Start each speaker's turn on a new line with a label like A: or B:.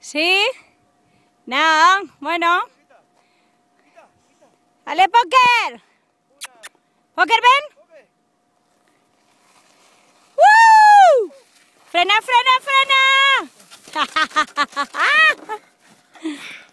A: ¿Sí? No, bueno. Dale, Póker. Póker, ven. ¡Woo! Frena, frena, frena.